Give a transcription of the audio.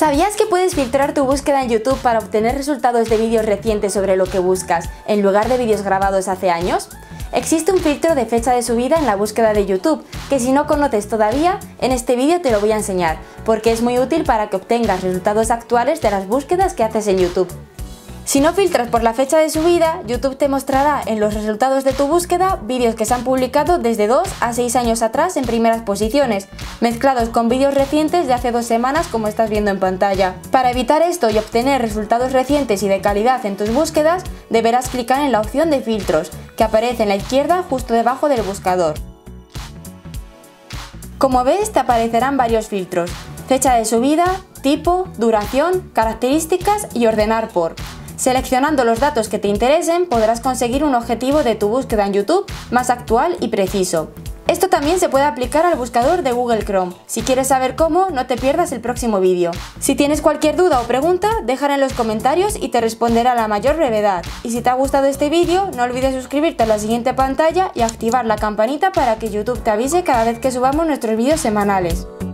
¿Sabías que puedes filtrar tu búsqueda en YouTube para obtener resultados de vídeos recientes sobre lo que buscas, en lugar de vídeos grabados hace años? Existe un filtro de fecha de subida en la búsqueda de YouTube, que si no conoces todavía, en este vídeo te lo voy a enseñar, porque es muy útil para que obtengas resultados actuales de las búsquedas que haces en YouTube. Si no filtras por la fecha de subida, YouTube te mostrará en los resultados de tu búsqueda vídeos que se han publicado desde 2 a 6 años atrás en primeras posiciones, mezclados con vídeos recientes de hace 2 semanas como estás viendo en pantalla. Para evitar esto y obtener resultados recientes y de calidad en tus búsquedas, deberás clicar en la opción de filtros, que aparece en la izquierda justo debajo del buscador. Como ves, te aparecerán varios filtros: fecha de subida, tipo, duración, características y ordenar por. Seleccionando los datos que te interesen, podrás conseguir un objetivo de tu búsqueda en YouTube más actual y preciso. Esto también se puede aplicar al buscador de Google Chrome. Si quieres saber cómo, no te pierdas el próximo vídeo. Si tienes cualquier duda o pregunta, déjala en los comentarios y te responderé a la mayor brevedad. Y si te ha gustado este vídeo, no olvides suscribirte a la siguiente pantalla y activar la campanita para que YouTube te avise cada vez que subamos nuestros vídeos semanales.